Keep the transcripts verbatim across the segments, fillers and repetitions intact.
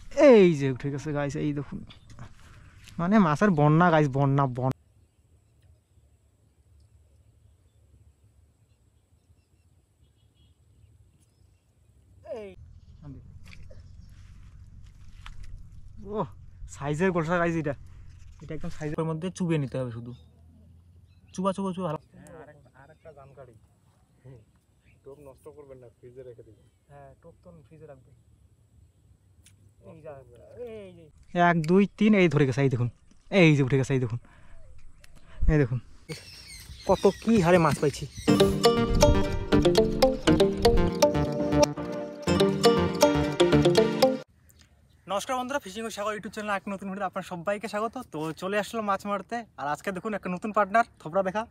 এই যে উঠে গেছে গাইস, এই দেখুন, মানে মাছের বন্যা গাইস, বন্যা বন্যা। ও সাইজের গোলসা গাইস, এটা এটা একদম সাইজের মধ্যে চুবিয়ে নিতে হবে শুধু, চুবা চুবা চুবা। আর একটা জানকারি, টোপ নষ্ট করবেন না, ফ্রিজে রেখে দিবেন। হ্যাঁ, টোপ তো ফ্রিজে রাখবেন। এক দুই তিন, এই ধরে গেছে, এই দেখুন, এই যে উঠে গেছে, এই দেখুন, এই দেখুন কত কি হারে মাছ পাইছি। নমস্কার বন্ধুরা, ফিশিং ও সাগর ইউটিউব চ্যানেল এক নতুন ভিডিও আপনার সবাইকে স্বাগত। তো চলে আসলো মাছ মারতে, আর আজকে দেখুন একটা নতুন পার্টনার, থোবরা দেখা।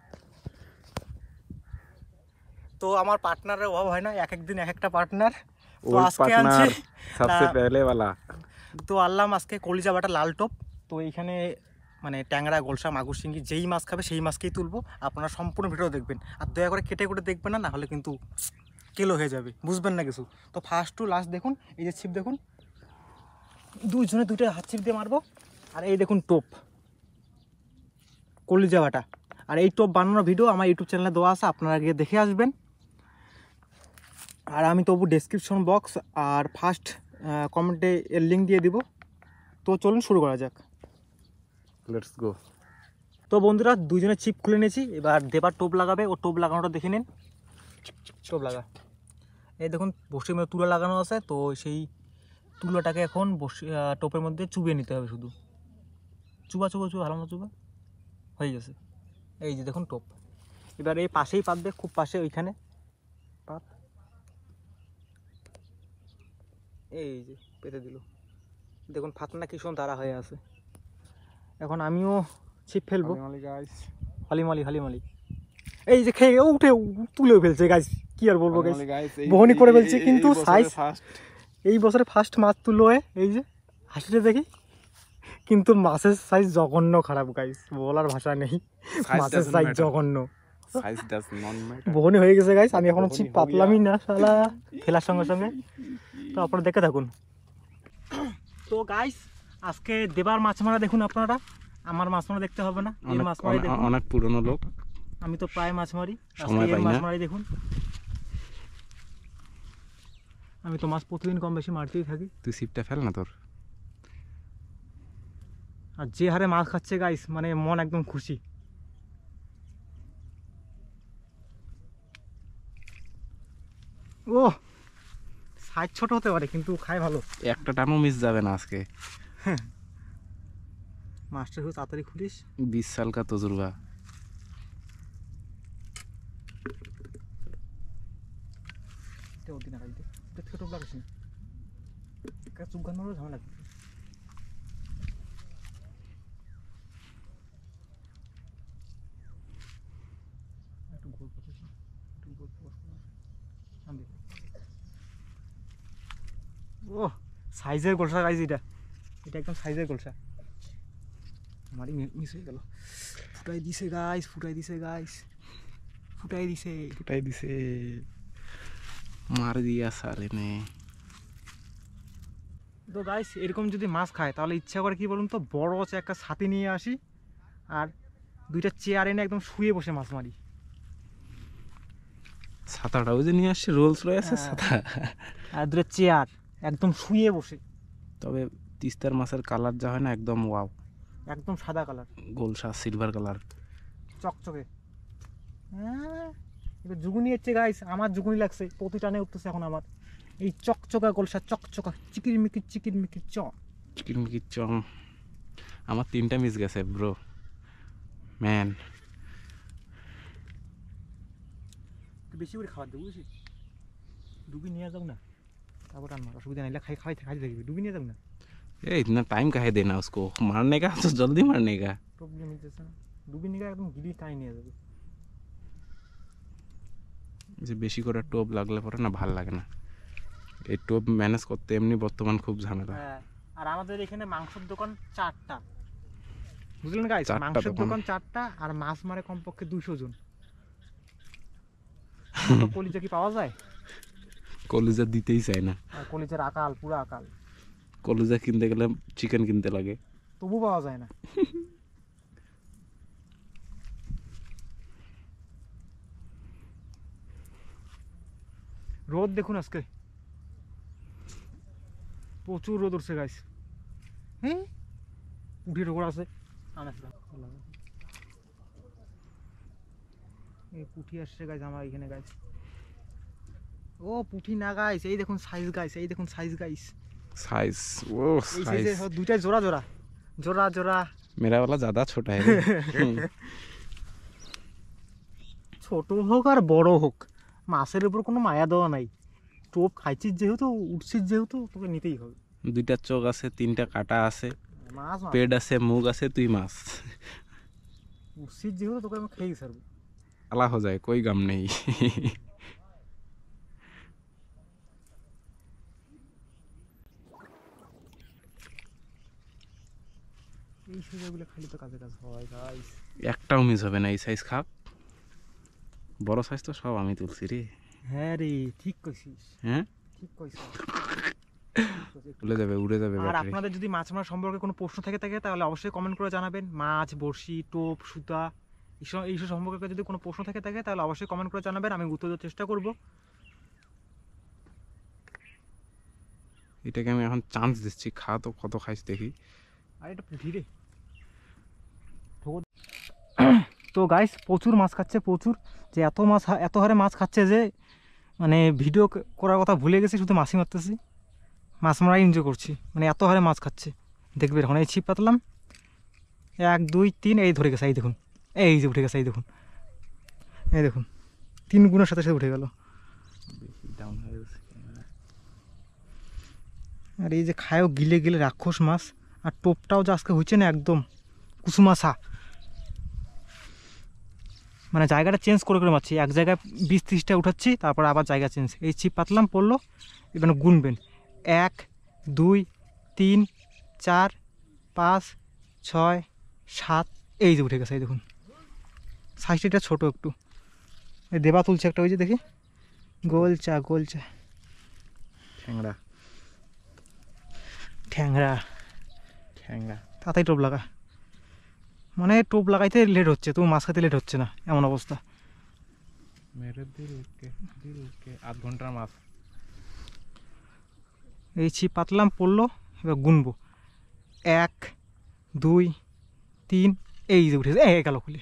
তো আমার পার্টনারের অভাব হয় না, এক একদিন এক একটা পার্টনার। তো আজকে আনছি সবচেয়ে পেলে वाला। তো আনলাম আজকে কলিজা বাটা লাল টোপ। তো এইখানে মানে ট্যাংরা, গোলসা, মাগুর, শিঙ্গি যেই মাছ খাবে সেই মাছকেই তুলবো। আপনারা সম্পূর্ণ ভিডিও দেখবেন, আর দয়া করে কেটে কুটে দেখবেন না, নাহলে কিন্তু কিলো হয়ে যাবে, বুঝবেন না কিছু। তো ফার্স্ট টু লাস্ট দেখুন, এই যে ছিপ দেখুন, দুইজনে দুইটা হাত ছিপ দিয়ে মারবো। আর এই দেখুন টোপ, কলিজা বাটা। আর এই টোপ বানানোর ভিডিও আমার ইউটিউব চ্যানেলে দেওয়া আছে, আপনারা গিয়ে দেখে আসবেন। আর আমি তবু ডেসক্রিপশন বক্স আর ফার্স্ট কমেন্টে এর লিঙ্ক দিয়ে দিব। তো চলুন শুরু করা যাক, লেটস গো। তো বন্ধুরা, দুইজনে চিপ খুলে নিয়েছি, এবার দেবার টোপ লাগাবে। ও টোপ লাগানোটা দেখে নিন, টোপ লাগা। এই দেখুন বসির মধ্যে তুলো লাগানো আছে, তো সেই তুলোটাকে এখন বসি টোপের মধ্যে চুবিয়ে নিতে হবে শুধু, চুবা চুবা চুবা, ভালো মতো চুবা, হয়ে গেছে। এই যে দেখুন টোপ, এবার এই পাশেই পাতবে, খুব পাশে ওইখানে পাত, এই যে পেতে দিল। দেখুন ফাতনা কি সুন্দর দাঁড়া হয়ে আছে। এখন আমিও ছিপ ফেলবো, হালিমালি হালিমালি। এই যে খেয়ে উঠে তুলেও ফেলছে গাইস, কি আর বলবো গাইস, বহনি করে ফেলছে। কিন্তু সাইজ এই বছরে ফার্স্ট মাছ তুললো, এই যে হাসিটা দেখি। কিন্তু মাছের সাইজ জঘন্য খারাপ গাইস, বলার ভাষা নেই, মাছের সাইজ জঘন্য, বহনি হয়ে গেছে গাইস। আমি এখনো ছিপ পাতলামই না শালা, ফেলার সঙ্গে সঙ্গে। তো আপনারা দেখে থাকুন। তো গাইস আজকে দেবার মাছ মারা দেখুন আপনারা, আমার মাছ মারা দেখতে হবে না, এই মাছ মারি দেখুন। অনেক পুরনো লোক, আমি তো প্রায় মাছ মারি, সময় পাই না। মাছ মারি দেখুন, আমি তো মাছ প্রতিদিন কম বেশি মারতেই থাকি। তুই ছিপটা ফেল না তোর। আর যে হারে মাছ খাচ্ছে গাইস, মানে মন একদম খুশি। ও সাইজ ছোট হতে পারে, কিন্তু খায় ভালো। একটা টামও মিস যাবে না আজকে। মাছটা খুব তাড়াতাড়ি খুলিস, বিশ সাল কা তজুরবা। ঝামেলা ও সাইজের গোলসা গাইস, এটা এটা একদম সাইজের গোলসা। আমারই মিস হয়ে গেল, ফুটাই দিছে গাইস, ফুটাই দিছে গাইস, ফুটাই দিছে ফুটাই দিছে মার দিয়া সালে নে। তো গাইস এরকম যদি মাছ খায় তাহলে ইচ্ছা করে কি বলুন তো, বড় হচ্ছে একটা ছাতি নিয়ে আসি আর দুইটা চেয়ার এনে একদম শুয়ে বসে মাছ মারি। ছাতাটাও যে নিয়ে আসছে, রোলস রয়েছে ছাতা, আর দুটো চেয়ার একদম শুয়ে বসে। তবে তিস্তার মাছের কালার যা হয় না, একদম ওয়াও, একদম সাদা কালার, গোলসা সিলভার কালার, চকচকে। হ্যাঁ এবার জুগুনি হচ্ছে গাইস, আমার জুগুনি লাগছে, প্রতি টানে উঠতেছে এখন আমার এই চকচকা গোলসা, চকচকা চিকির মিকির চিকির মিকির চ চিকির মিকির চ। আমার তিনটা মিস গেছে ব্রো, ম্যান। বেশি করে খাবার দেবো, বুঝছিস, ডুবি নিয়ে যাও না, তারপর টান মার, অসুবিধা नहीं, खाई खाई खाई देगी, डूबी नहीं जाओ ना। ये इतना टाइम काहे देना उसको, मारने का तो जल्दी मारने का। प्रॉब्लम है जैसा डूबी नहीं का एकदम गिली टाइम नहीं जाবে, যে বেশি করে টোপ লাগলে পরে না ভাল লাগে না, এই টোপ ম্যানেজ করতে এমনি বর্তমান খুব ঝামেলা। হ্যাঁ আর আমাদের এখানে মাংসের দোকান চারটা, বুঝলেন গাইস, মাংসের দোকান চারটা, আর মাছ মারে কমপক্ষে দুশো জন। কলিজা কি পাওয়া যায়? কলিজা দিতেই চায় না, কলিজার আকাল, পুরো আকাল। কলিজা কিনতে গেলে চিকেন কিনতে লাগে, তবু পাওয়া যায় না। রোদ দেখুন আজকে প্রচুর রোদ উঠছে গাইস। হ্যাঁ পুঁটির ওপর আছে এই পুঁটি আসছে গাইস আমার এখানে গাইস। ও পুঁটি না গাইস, এই দেখুন সাইজ গাইস, এই দেখুন সাইজ গাইস, সাইজ ও এই সাইজ সাইজে দুইটা জোড়া জোড়া জোড়া জোড়া। मेरा वाला ज्यादा छोटा है ছোট হোক আর বড় হোক মাছের উপর কোনো মায়া দেওয়া নাই। টোপ খাইছিস যেহেতু, উঠছিস যেহেতু, তোকে নিতেই হবে। দুইটা চোখ আছে, তিনটা কাটা আছে, মাছ পেট আছে, মুখ আছে, তুই মাছ। উঠছিস যেহেতু তোকে আমি খেয়েই ছাড়বো। আলা हो जाए कोई गम नहीं এই সুযোগগুলো খালি তো কাজে কাজ হয় গাইস। একটাও মিস হবে না এই সাইজ খাপ। বড় সাইজ তো সব আমি তুলছি রে। হ্যাঁ রে ঠিক কইছিস, হ্যাঁ ঠিক কইছিস। উড়ে যাবে উড়ে যাবে আর ব্যাটারি। আপনাদের যদি মাছ মারা সম্পর্কে কোনো প্রশ্ন থেকে থাকে তাহলে অবশ্যই কমেন্ট করে জানাবেন। মাছ, বড়শি, টোপ, সুতা এইসব এইসব সম্পর্কে যদি কোনো প্রশ্ন থেকে থাকে তাহলে অবশ্যই কমেন্ট করে জানাবেন, আমি উত্তর দেওয়ার চেষ্টা করব। এটাকে আমি এখন চান্স দিচ্ছি, খা তো কত খাইস দেখি। আর এটা পুঁটি রে। তো গাইস প্রচুর মাছ খাচ্ছে, প্রচুর, যে এত মাছ এত হারে মাছ খাচ্ছে যে মানে ভিডিও করার কথা ভুলে গেছি, শুধু মাছই মারতেছি, মাছ মারাই এনজয় করছি, মানে এত হারে মাছ খাচ্ছে। দেখবে এখন এই ছিপ পাতলাম, এক দুই তিন, এই ধরে গেছে, এই দেখুন, এই যে উঠে গেছে, এই দেখুন, এই দেখুন তিন গুণের সাথে সাথে উঠে গেল। আর এই যে খায়ও গিলে গিলে রাক্ষস মাছ। আর টোপটাও যে আজকে হয়েছে না একদম কুসুমাসা, মানে জায়গাটা চেঞ্জ করে করে মারছি, এক জায়গায় বিশ ত্রিশটা উঠাচ্ছি, তারপর আবার জায়গা চেঞ্জ। এই ছিপ পাতলাম পড়লো, এবার গুনবেন এক দুই তিন চার পাঁচ ছয় সাত, এই যে উঠে গেছে, এই দেখুন সাইজটা ছোটো একটু। এই দেবা তুলছে একটা, ওই যে দেখি গোলচা গোলচা ঠ্যাংরা ঠ্যাংরা ঠ্যাংরা। তাতেই টোপ লাগা, মানে টোপ লাগাইতে লেট হচ্ছে, তো মাছ খাইতে লেট হচ্ছে না, এমন অবস্থা। মেরে দিল কে দিল কে আধ ঘন্টার মাছ। এই ছিপ পাতলাম পড়লো, এবার গুনবো এক দুই তিন, এই যে উঠেছে, এ গেল খুলে।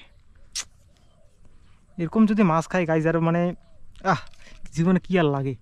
এরকম যদি মাছ খাই গাইজ, আর মানে আহ জীবনে কি আর লাগে,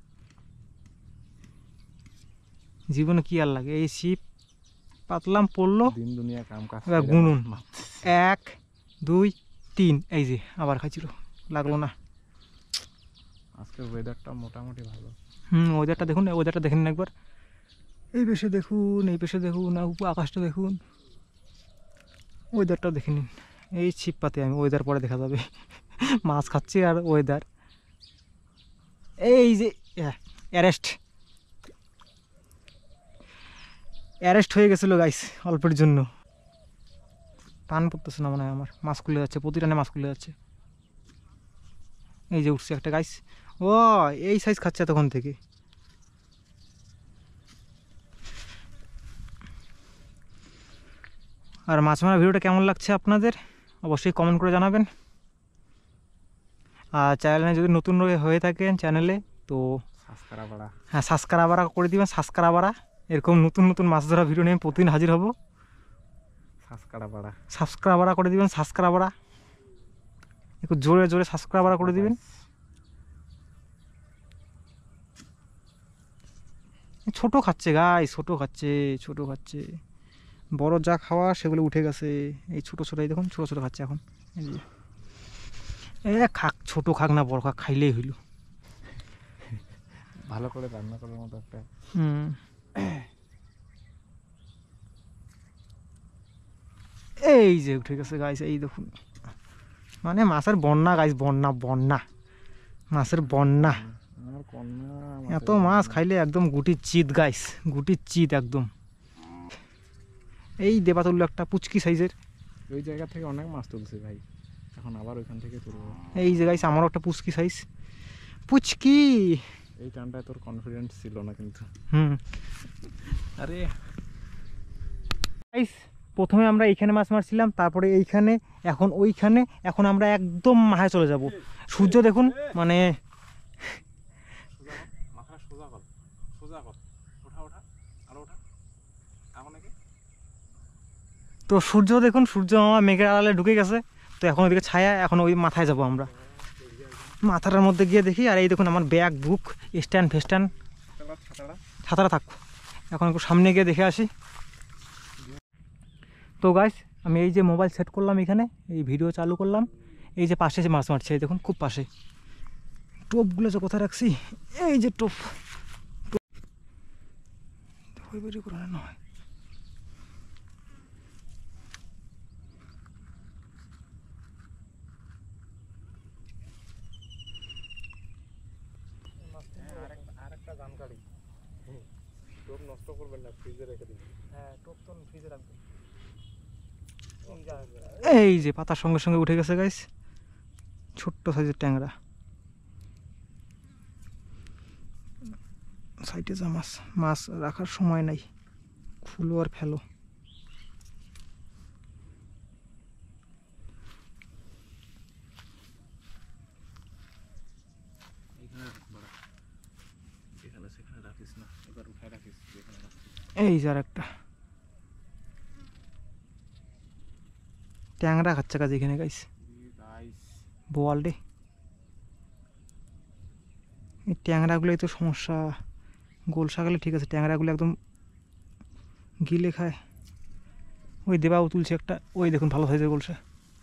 জীবনে কি আর লাগে। এই ছিপ পাতলাম পড়লো, দিন দুনিয়া কাম কাজ এবার গুনুন এক দুই তিন, এই যে আবার খাইছিল, লাগলো না। আজকে ওয়েদারটা মোটামুটি ভালো। হুম ওয়েদারটা দেখুন, ওয়েদারটা দেখেন না একবার, এই পেশে দেখুন, এই পেশে দেখুন, না উপর আকাশটা দেখুন, ওয়েদারটাও দেখে নিন। এই ছিপ পাতে আমি, ওয়েদার পরে দেখা যাবে। মাছ খাচ্ছি আর ওয়েদার, এই যে অ্যারেস্ট অ্যারেস্ট হয়ে গেছিলো গাইস অল্পের জন্য। টান পড়তেছে না মনে হয় আমার, মাছ খুলে যাচ্ছে, প্রতি টানে মাছ খুলে যাচ্ছে। এই যে উঠছে একটা গাইস, ও এই সাইজ খাচ্ছে তখন থেকে। আর মাছ মারা ভিডিওটা কেমন লাগছে আপনাদের অবশ্যই কমেন্ট করে জানাবেন। আর চ্যানেলে যদি নতুন হয়ে থাকেন চ্যানেলে, তো সাবস্ক্রাইব হ্যাঁ সাবস্ক্রাইব করে দিবেন, সাবস্ক্রাইব। এরকম নতুন নতুন মাছ ধরা ভিডিও নিয়ে প্রতিদিন হাজির হব। সাবস্ক্রাইব সাবস্ক্রাইব করে দিবেন, সাবস্ক্রাইব একটু জোরে জোরে সাবস্ক্রাইব করে দিবেন। ছোট খাচ্ছে গাই, ছোট খাচ্ছে, ছোট খাচ্ছে, বড় যা খাওয়া সেগুলো উঠে গেছে। এই ছোট ছোট, এই দেখুন ছোট ছোট খাচ্ছে এখন। এই যে এ খাক, ছোট খাক না বড় খাক, খাইলেই হইল। ভালো করে রান্না করার মতো একটা। হুম এই যে উঠে গেছে গাইস, এই দেখুন, মানে মাছের বন্যা গাইস, বন্যা বন্যা মাছের বন্যা। এত মাছ খাইলে একদম গুটির চিত গাইস, গুটির চিত একদম। এই দেবা তুললো একটা পুচকি সাইজের, ওই জায়গা থেকে অনেক মাছ তুলছে ভাই, এখন আবার ওইখান থেকে তুলবো। এই যে গাইস আমারও একটা পুচকি সাইজ, পুচকি। এই টানটায় তোর কনফিডেন্স ছিল না কিন্তু। হুম আরে গাইস প্রথমে আমরা এইখানে মাছ মারছিলাম, তারপরে এইখানে, এখন ওইখানে, এখন আমরা একদম মাথায় চলে যাব। সূর্য দেখুন, মানে তো সূর্য দেখুন, সূর্য আমার মেঘের আড়ালে ঢুকে গেছে। তো এখন ওইদিকে ছায়া, এখন ওই মাথায় যাব আমরা। মাথাটার মধ্যে গিয়ে দেখি, আর এই দেখুন আমার ব্যাগ, বুক, স্ট্যান্ড ফেস্ট্যান্ড, ছাতাটা থাক। এখন একটু সামনে গিয়ে দেখে আসি। তো গাইস আমি এই যে মোবাইল সেট করলাম, এখানে এই ভিডিও চালু করলাম, এই যে পাশে যে মাছ মারছে, এই দেখুন খুব পাশে। টোপগুলো যে কোথায় রাখছি, এই যে টোপ, নয় আরেকটা জানকারি, টোপ নষ্ট করবেন না, ফ্রিজে রেখে দিন। হ্যাঁ, টোপ তো ফ্রিজে রাখবেন। এই যে পাতার সঙ্গে সঙ্গে উঠে গেছে গাইস, ছোট্ট সাইজের ট্যাংরা। সাইডে যা মাছ, মাছ রাখার সময় নাই, খুলো আর ফেলো। এই যার একটা ট্যাংরা খাচ্ছে কাজ এখানে গাইস, বোয়াল রে। এই ট্যাংরাগুলোই তো সমস্যা, গোলসা গেলে ঠিক আছে, ট্যাংরাগুলো একদম গিলে খায়। ওই দেবাও তুলছে একটা, ওই দেখুন ভালো সাইজের গোলসা।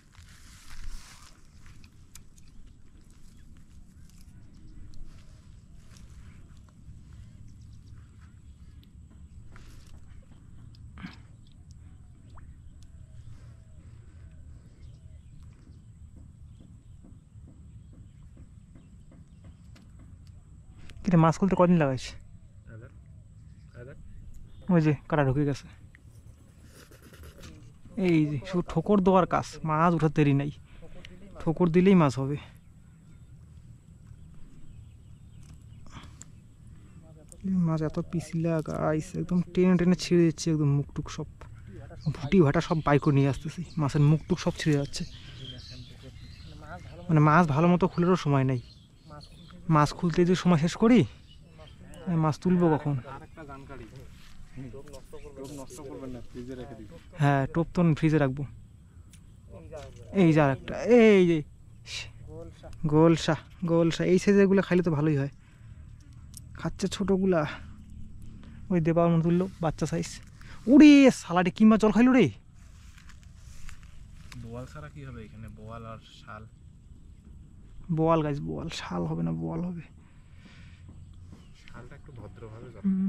কিন্তু মাছ খুলতে কদিন লাগাইছ? ওই যে কাটা ঢুকে গেছে। এই যে শুধু ঠোকর দেওয়ার কাজ, মাছ উঠার দেরি নাই, ঠোকর দিলেই মাছ হবে। মাছ এত পিছলা গাইস, একদম টেনে টেনে ছিঁড়ে যাচ্ছে, একদম মুখটুক সব, ভুটি ভাটা সব বাইক করে নিয়ে আসতেছি, মাছের মুখটুক সব ছিঁড়ে যাচ্ছে। মানে মাছ ভালো মতো খুলেরও সময় নেই, মাছ খুলতে যদি সময় শেষ করি, মাছ তুলবো কখন? হ্যাঁ, টোপ তো ফ্রিজে রাখবো। এই যে আর একটা, এই যে গোলসা, গোলসা এই সাইজের গুলো খাইলে তো ভালোই হয়, খাচ্ছে ছোটগুলা। ওই দেবার মতো তুললো, বাচ্চা সাইজ। উড়ে সালাডে কি মাছ জল খাইলো রে। বোয়াল ছাড়া কি হবে এখানে? বোয়াল আর শাল। বোয়াল গাছ, বোয়াল, শাল হবে না, বোয়াল হবে। শালটা একটু ভদ্রভাবে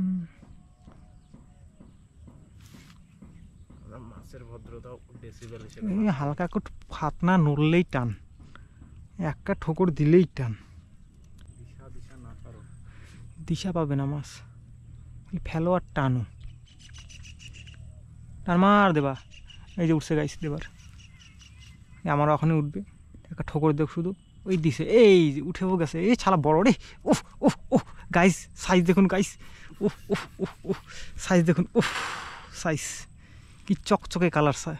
মাছের ভদ্রতা ডেসিবেল হিসেবে, হালকা একটু ফাতনা নড়লেই টান, একটা ঠোকর দিলেই টান। দিশা দিশা না পারো, দিশা পাবে না মাছ, ফেলো আর টানো, টান মার দেবা। এই যে উঠছে গাইস দেবার, আমারও এখনই উঠবে, একটা ঠোকর দেখ শুধু, ওই দিছে, এই যে উঠেও গেছে। এই ছালা বড় রে, উফ উফ উফ গাইস, সাইজ দেখুন গাইস, উফ উফ উফ উফ সাইজ দেখুন, উফ সাইজ কি চকচকে কালার। সাই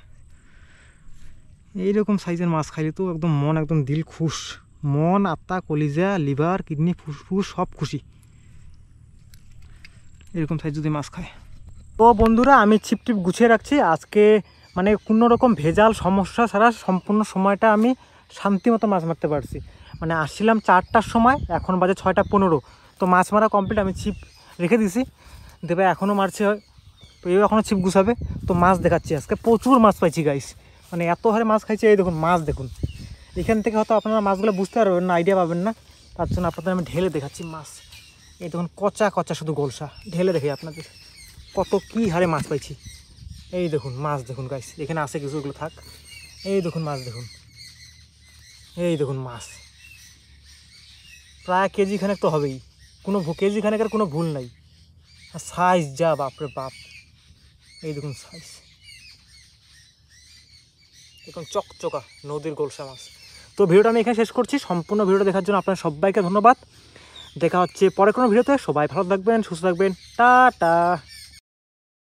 এইরকম সাইজের মাছ খাইলে তো একদম মন, একদম দিল খুশ, মন, আত্মা, কলিজা, লিভার, কিডনি, ফুসফুস সব খুশি এরকম সাইজ যদি মাছ খায়। তো বন্ধুরা আমি ছিপ টিপ গুছিয়ে রাখছি আজকে, মানে কোনো রকম ভেজাল সমস্যা ছাড়া সম্পূর্ণ সময়টা আমি শান্তি মতো মাছ মারতে পারছি। মানে আসছিলাম চারটার সময়, এখন বাজে ছয়টা পনেরো, তো মাছ মারা কমপ্লিট। আমি ছিপ রেখে দিছি, দেবে এখনও মারছে, তো এও এখনও ছিপ গুছাবে। তো মাছ দেখাচ্ছি, আজকে প্রচুর মাছ পাইছি গাইস, মানে এত হারে মাছ খাইছি। এই দেখুন মাছ দেখুন, এখান থেকে হয়তো আপনারা মাছগুলো বুঝতে পারবেন না, আইডিয়া পাবেন না, তার জন্য আপনাদের আমি ঢেলে দেখাচ্ছি মাছ। এই দেখুন কচা কচা শুধু গোলসা, ঢেলে দেখি আপনাদের কত কী হারে মাছ পাইছি। এই দেখুন মাছ দেখুন গাইস, এখানে আছে কিছু, এগুলো থাক। এই দেখুন মাছ দেখুন, এই দেখুন মাছ প্রায় কেজি খানেক তো হবেই, কোনো কেজি খানেকের কোনো ভুল নাই। আর সাইজ যা, বাপরে বাপ, এই দেখুন সাইজ, এখন চকচকা নদীর গোলসা মাছ। তো ভিডিওটা আমি এখানে শেষ করছি, সম্পূর্ণ ভিডিওটা দেখার জন্য আপনার সবাইকে ধন্যবাদ। দেখা হচ্ছে পরে কোনো ভিডিওতে, সবাই ভালো থাকবেন, সুস্থ থাকবেন, টাটা।